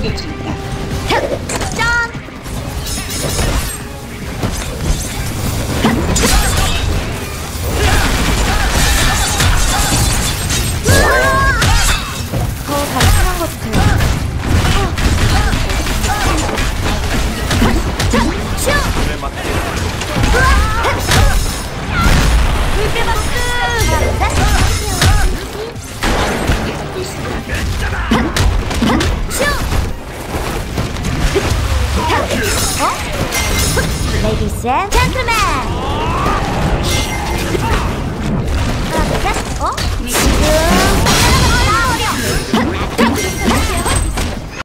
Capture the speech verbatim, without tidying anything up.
공격 중입니다. 짠! 더 단순한 거 주세요. Ladies and gentlemen. 하나, 둘, 셋. 어?